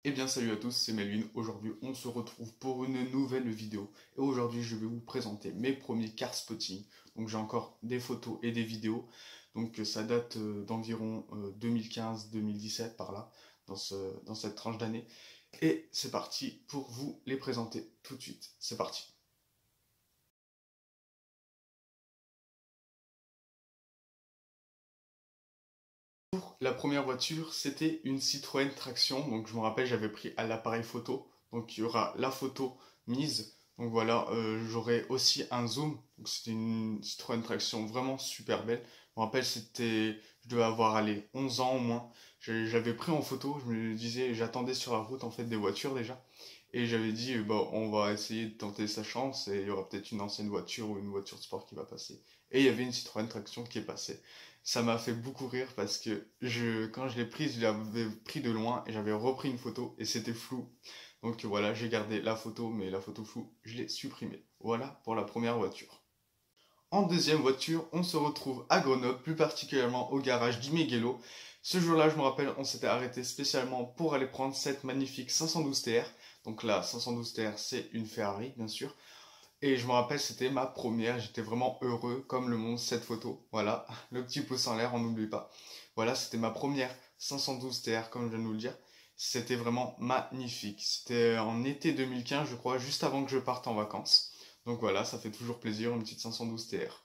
Eh bien salut à tous, c'est Melvin. Aujourd'hui on se retrouve pour une nouvelle vidéo. Et aujourd'hui je vais vous présenter mes premiers car spotting. Donc j'ai encore des photos et des vidéos. Donc ça date d'environ 2015-2017 par là, dans cette tranche d'année. Et c'est parti pour vous les présenter tout de suite. C'est parti. La première voiture, c'était une Citroën Traction. Donc je me rappelle, j'avais pris à l'appareil photo. Donc il y aura la photo mise. Donc voilà, j'aurai aussi un zoom. Donc c'était une Citroën Traction vraiment super belle. Je me rappelle, je devais avoir allez, 11 ans au moins. J'avais pris en photo. Je me disais, j'attendais sur la route en fait des voitures déjà. Et j'avais dit, bah, on va essayer de tenter sa chance et il y aura peut-être une ancienne voiture ou une voiture de sport qui va passer. Et il y avait une Citroën Traction qui est passée. Ça m'a fait beaucoup rire parce que quand je l'ai prise, je l'avais pris de loin et j'avais repris une photo et c'était flou. Donc voilà, j'ai gardé la photo, mais la photo floue, je l'ai supprimée. Voilà pour la première voiture. En deuxième voiture, on se retrouve à Grenoble, plus particulièrement au garage d'Imegelo. Ce jour-là, je me rappelle, on s'était arrêté spécialement pour aller prendre cette magnifique 512 TR. Donc là, 512 TR, c'est une Ferrari, bien sûr. Et je me rappelle, c'était ma première, j'étais vraiment heureux, comme le montre cette photo. Voilà, le petit pouce en l'air, on n'oublie pas. Voilà, c'était ma première 512 TR, comme je viens de vous le dire. C'était vraiment magnifique. C'était en été 2015, je crois, juste avant que je parte en vacances. Donc voilà, ça fait toujours plaisir, une petite 512 TR.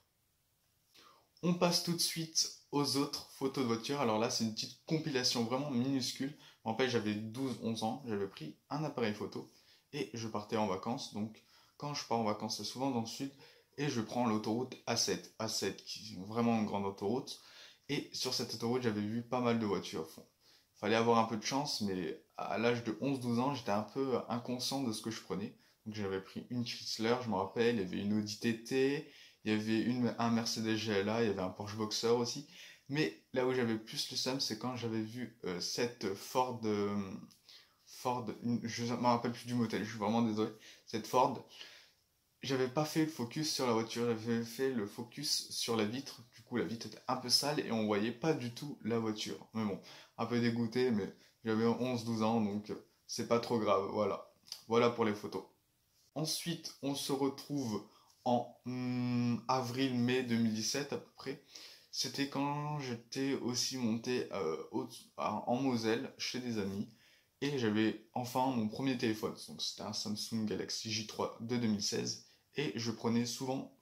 On passe tout de suite aux autres photos de voiture. Alors là, c'est une petite compilation vraiment minuscule. Je me rappelle, j'avais 12-11 ans, j'avais pris un appareil photo et je partais en vacances. Donc, quand je pars en vacances, c'est souvent dans le sud et je prends l'autoroute A7. A7, qui est vraiment une grande autoroute. Et sur cette autoroute, j'avais vu pas mal de voitures. Fallait avoir un peu de chance, mais à l'âge de 11-12 ans, j'étais un peu inconscient de ce que je prenais. Donc j'avais pris une Chrysler, je me rappelle, il y avait une Audi TT, il y avait un Mercedes GLA, il y avait un Porsche Boxer aussi. Mais là où j'avais plus le seum, c'est quand j'avais vu cette Ford, je ne me rappelle plus du modèle, je suis vraiment désolé, cette Ford, j'avais pas fait le focus sur la voiture, j'avais fait le focus sur la vitre. Du coup, la vitre était un peu sale et on voyait pas du tout la voiture. Mais bon, un peu dégoûté, mais j'avais 11-12 ans, donc c'est pas trop grave. Voilà. Voilà pour les photos. Ensuite, on se retrouve en avril-mai 2017 à peu près. C'était quand j'étais aussi monté en Moselle chez des amis. Et j'avais enfin mon premier téléphone. Donc c'était un Samsung Galaxy J3 de 2016. Et je prenais souvent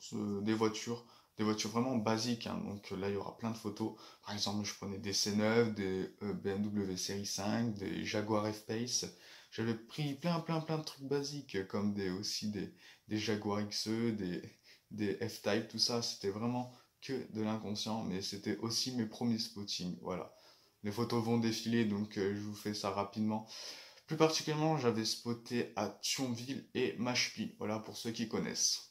des voitures vraiment basiques, hein. Donc là, il y aura plein de photos. Par exemple, je prenais des C9, des BMW série 5, des Jaguar F-Pace. J'avais pris plein de trucs basiques, comme des Jaguar XE, des F-Type, tout ça. C'était vraiment que de l'inconscient, mais c'était aussi mes premiers spottings. Voilà. Les photos vont défiler, donc je vous fais ça rapidement. Plus particulièrement, j'avais spoté à Thionville et Machepy, voilà pour ceux qui connaissent.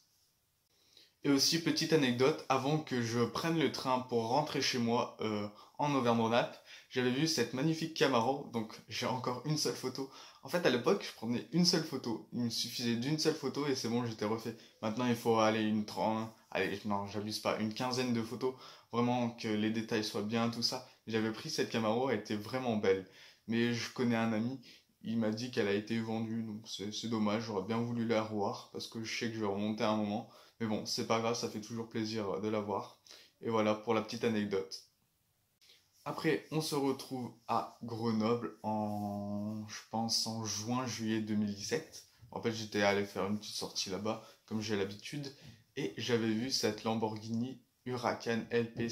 Et aussi, petite anecdote, avant que je prenne le train pour rentrer chez moi en Auvergne-Rhône-Alpes, j'avais vu cette magnifique Camaro, donc j'ai encore une seule photo. En fait, à l'époque, je prenais une seule photo. Il me suffisait d'une seule photo et c'est bon, j'étais refait. Maintenant, il faut aller allez, non, j'abuse pas, une quinzaine de photos, vraiment que les détails soient bien, tout ça. J'avais pris cette Camaro, elle était vraiment belle. Mais je connais un ami, il m'a dit qu'elle a été vendue, donc c'est dommage, j'aurais bien voulu la revoir, parce que je sais que je vais remonter un moment. Mais bon, c'est pas grave, ça fait toujours plaisir de la voir. Et voilà pour la petite anecdote. Après, on se retrouve à Grenoble je pense, en juin-juillet 2017. En fait, j'étais allé faire une petite sortie là-bas, comme j'ai l'habitude, et j'avais vu cette Lamborghini Huracan LP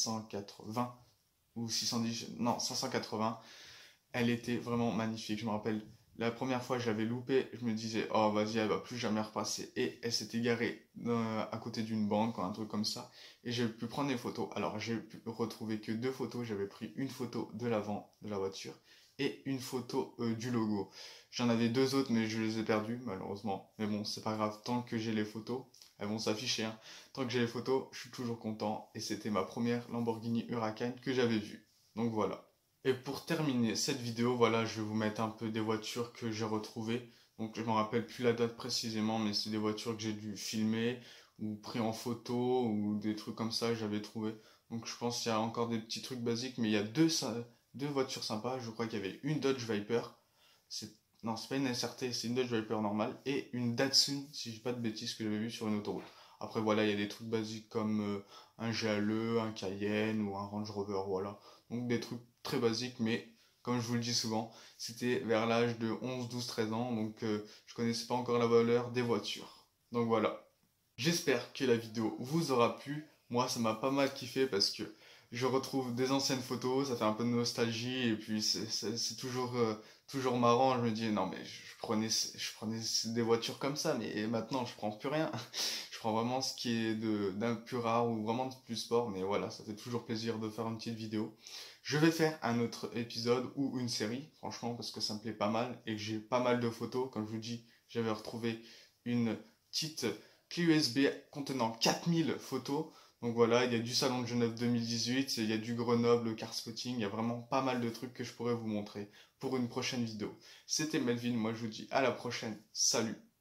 580 ou 610, non, 580. Elle était vraiment magnifique. Je me rappelle, la première fois je l'avais loupée, je me disais, oh vas-y, elle va plus jamais repasser. Et elle s'était garée à côté d'une banque, un truc comme ça. Et j'ai pu prendre des photos. Alors j'ai pu retrouver que deux photos. J'avais pris une photo de l'avant de la voiture et une photo du logo. J'en avais deux autres, mais je les ai perdues, malheureusement. Mais bon, c'est pas grave, tant que j'ai les photos, elles vont s'afficher, hein. Tant que j'ai les photos, je suis toujours content. Et c'était ma première Lamborghini Huracan que j'avais vue. Donc voilà. Et pour terminer cette vidéo, voilà, je vais vous mettre un peu des voitures que j'ai retrouvées. Donc je ne me rappelle plus la date précisément, mais c'est des voitures que j'ai dû filmer ou pris en photo ou des trucs comme ça que j'avais trouvé. Donc je pense qu'il y a encore des petits trucs basiques, mais il y a deux voitures sympas. Je crois qu'il y avait une Dodge Viper. Non, c'est pas une SRT, c'est une Dodge Viper normale et une Datsun, si je dis pas de bêtises, que j'avais vu sur une autoroute. Après, voilà, il y a des trucs basiques comme un GLE, un Cayenne ou un Range Rover, voilà. Donc des trucs très basiques, mais comme je vous le dis souvent, c'était vers l'âge de 11, 12, 13 ans, donc je connaissais pas encore la valeur des voitures. Donc voilà. J'espère que la vidéo vous aura plu. Moi, ça m'a pas mal kiffé parce que je retrouve des anciennes photos, ça fait un peu de nostalgie et puis c'est toujours, toujours marrant. Je me dis, non, mais je prenais des voitures comme ça, mais maintenant je prends plus rien. Je prends vraiment ce qui est d'un plus rare ou vraiment de plus sport, mais voilà, ça fait toujours plaisir de faire une petite vidéo. Je vais faire un autre épisode ou une série, franchement, parce que ça me plaît pas mal et que j'ai pas mal de photos. Comme je vous dis, j'avais retrouvé une petite clé USB contenant 4000 photos. Donc voilà, il y a du Salon de Genève 2018, il y a du Grenoble Car Spotting, il y a vraiment pas mal de trucs que je pourrais vous montrer pour une prochaine vidéo. C'était Melvin, moi je vous dis à la prochaine, salut!